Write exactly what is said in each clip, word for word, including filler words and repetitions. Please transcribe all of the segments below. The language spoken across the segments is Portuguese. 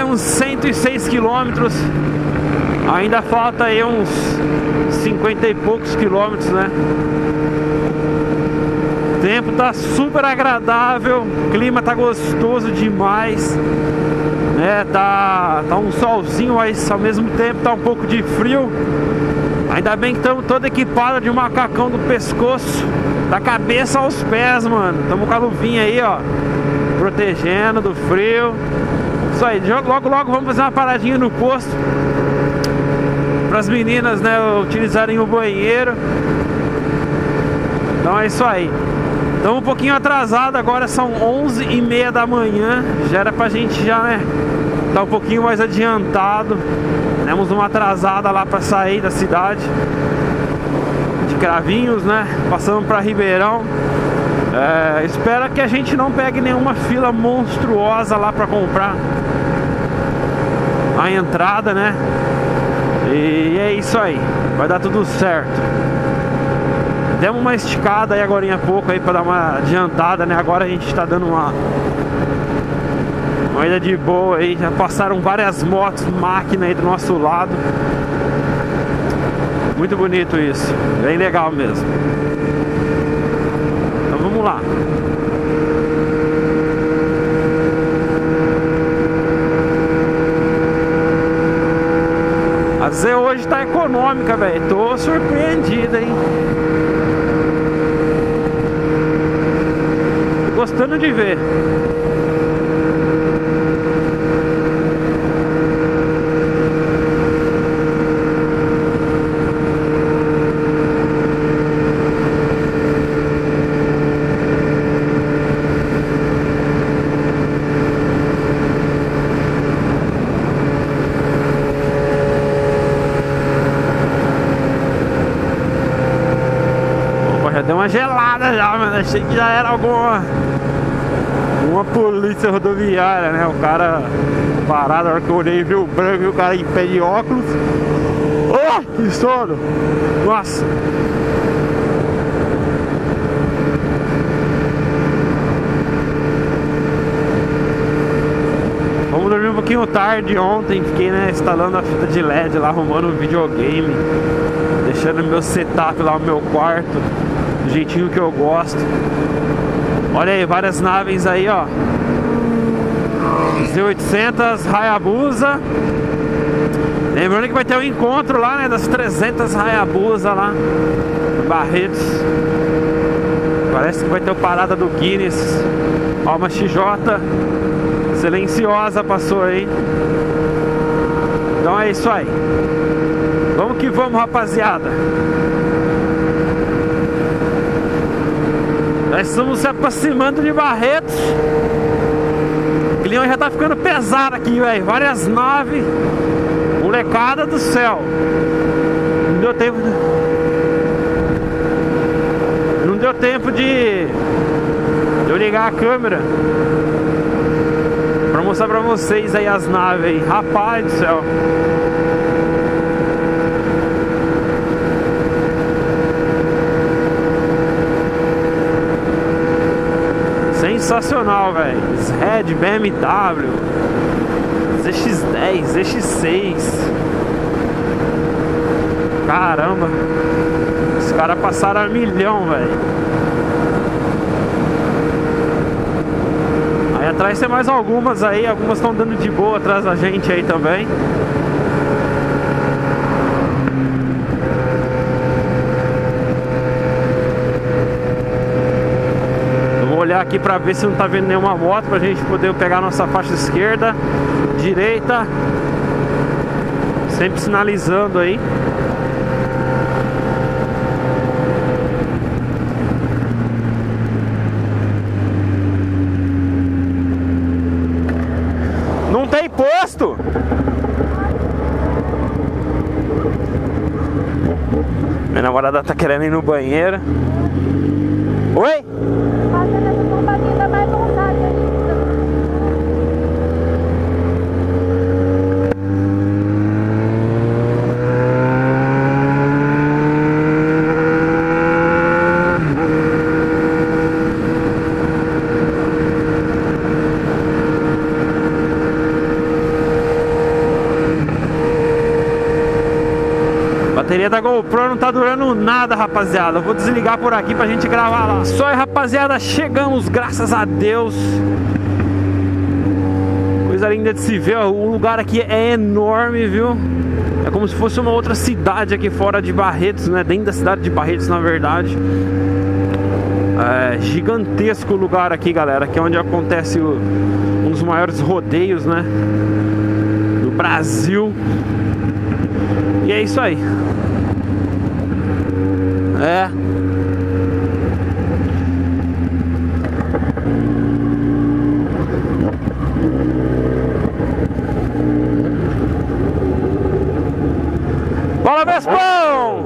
uns cento e seis quilômetros. Ainda falta aí uns cinquenta e poucos quilômetros, né? O tempo tá super agradável, o clima tá gostoso demais, né? Tá, tá um solzinho, mas ao mesmo tempo tá um pouco de frio. Ainda bem que estamos todo equipados de macacão do pescoço, da cabeça aos pés, mano. Estamos com a luvinha aí, ó, protegendo do frio. Isso aí, logo logo vamos fazer uma paradinha no posto para as meninas, né, utilizarem o banheiro. Então é isso aí. Estamos um pouquinho atrasado, agora são onze e meia da manhã. Já era pra gente já, né, tá um pouquinho mais adiantado. Temos uma atrasada lá para sair da cidade de Cravinhos, né? Passando para Ribeirão. É, espero que a gente não pegue nenhuma fila monstruosa lá para comprar a entrada, né? E é isso aí, vai dar tudo certo. Demos uma esticada aí agora há pouco aí para dar uma adiantada, né? Agora a gente está dando uma Uma ida de boa aí, já passaram várias motos, máquina aí do nosso lado. Muito bonito isso, bem legal mesmo. Então vamos lá. A Z hoje tá econômica, velho. Tô surpreendido, hein? Tô gostando de ver. Deu uma gelada já, mano. Achei que já era alguma uma polícia rodoviária, né? O cara parado, na hora que eu olhei e vi o branco e o cara em pé de óculos. Oh, que sono! Nossa! Vamos dormir um pouquinho tarde ontem. Fiquei, né, instalando a fita de L E D lá, arrumando um videogame, deixando meu setup lá no meu quarto do jeitinho que eu gosto. Olha aí, várias naves aí, ó. Z oitocentos Hayabusa. Lembrando que vai ter um encontro lá, né, das trezentas Hayabusa lá em Barretos. Parece que vai ter o parada do Guinness. Ó, uma X J silenciosa passou aí. Então é isso aí. Vamos que vamos, rapaziada. Nós estamos se aproximando de Barretos. O clima já tá ficando pesado aqui, velho. Várias naves. Molecada do céu. Não deu tempo de... Não deu tempo de... de eu ligar a câmera pra mostrar pra vocês aí as naves aí. Rapaz do céu. Sensacional, velho. Red, B M W, Z X dez, Z X seis. Caramba, os caras passaram a milhão, velho. Aí atrás tem mais algumas aí. Algumas estão dando de boa atrás da gente aí também. Olhar aqui pra ver se não tá vendo nenhuma moto, pra gente poder pegar nossa faixa esquerda, direita, sempre sinalizando aí. Não tem posto. Minha namorada tá querendo ir no banheiro. Oi? bateria da GoPro não tá durando nada, rapaziada. Eu vou desligar por aqui pra gente gravar lá. Só aí, rapaziada, chegamos, graças a Deus. Coisa linda de se ver, ó. O lugar aqui é enorme, viu? É como se fosse uma outra cidade aqui fora de Barretos, né? Dentro da cidade de Barretos, na verdade. É gigantesco o lugar aqui, galera. Aqui é onde acontece o, um dos maiores rodeios, né? Do Brasil. E é isso aí. É. Fala, Vespão!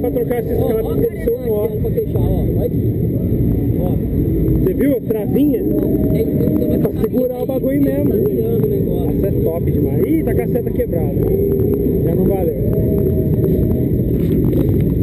pra trocar esses cabos de som, ó. Pra fechar, ó. Vai aqui. Ó. Você viu a travinha? É pra segurar o bagulho mesmo. Essa é top demais. Ih, tá com a seta quebrada. Já não valeu.